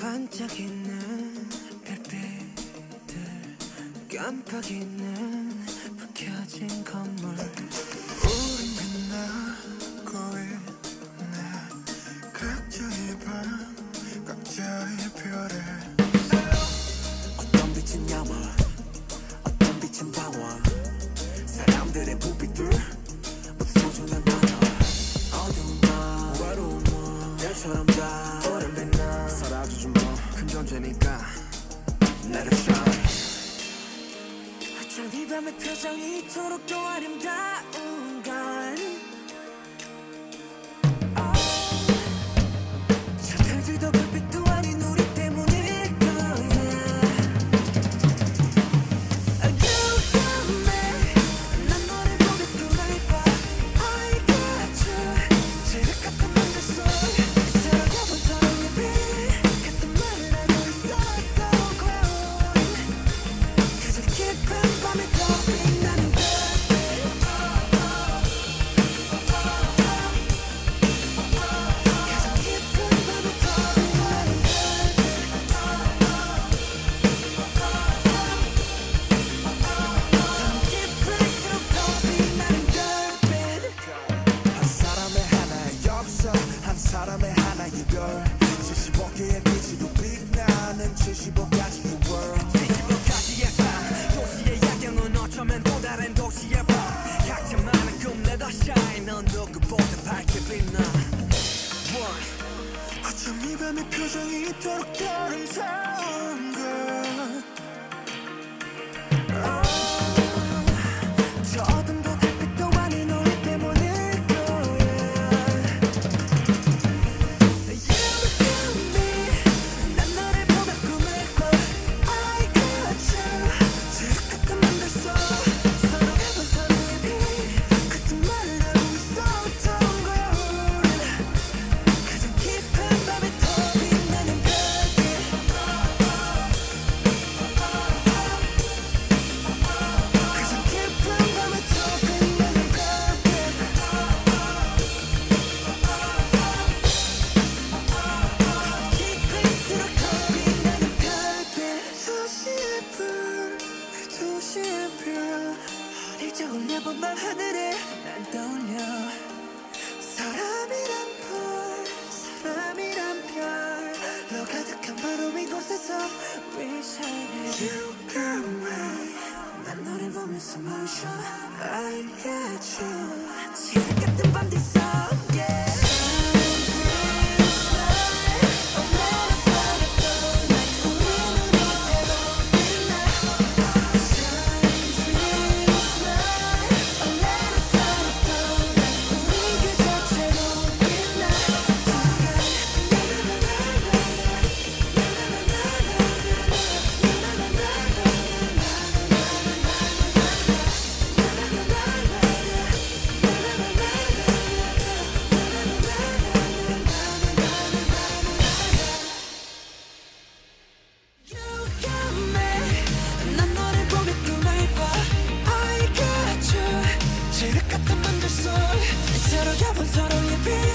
반짝이는 별빛들 깜빡이는 불 켜진 건물 우린 빛나고 있네 각자의 방 각자의 별에 어떤 빛은 야망 어떤 빛은 방황 사람들의 부비들 모두 소중한 단어 어두운 밤 외로운 밤 별처럼 다 오랜 빛나 사라지지 뭐 큰 존재니까 Let it shine 어쩜 이 밤의 표정이 이토록 또 아름다운 건 저 별들도 불빛도 아닌 우리 때문일 거야 You got me 난 너를 보며 꿈을 꿔 I got you 지륵 같은 맘들 속 사랑해본 서로의 빛 같은 말을 알고 있었던 걸 가장 깊은 밤에 더 빛나는 별빛 가장 깊은 밤에 더 빛나는 별빛 더 깊을수록 더 빛나는 별빛 한 사람의 하나의 역사 한 사람의 하나의 별 75개의 빛으로 빛나는 75가지의 world 75가지의 삶 도시의 야경은 어쩌면 또 다른 도시의 밤 각자만의 꿈 내다 shine 넌 누구보다 밝게 빛나 어쩜 이 밤의 표정이 이토록 아름다운 걸 저 어둠도 달빛도 아닌 우리 때문일 거야 You got me 난 너를 보며 꿈을 꿔 I got you 지륵 같은 맘들 속 서로 해본 서로의 빛 같은 말을 알고 있었던 거야 우린 가장 깊은 밤에 더 빛나는 별빛 가장 깊은 밤에 더 빛나는 별빛 깊을수록 더 빛나는 별빛 도시의 불 도시의 별 일적 올려본 밤 하늘에 난 떠올려 사람이란 불 사람이란 별로 가득한 바로 이곳에서 We shine You got me 난 너를 보면서 motion I got you 지륵 같은 밤들 속에 난 너를 보며 꿈을 꿔 I got you 지륵 같은 맘들 속 서로 겹은 서로의 빛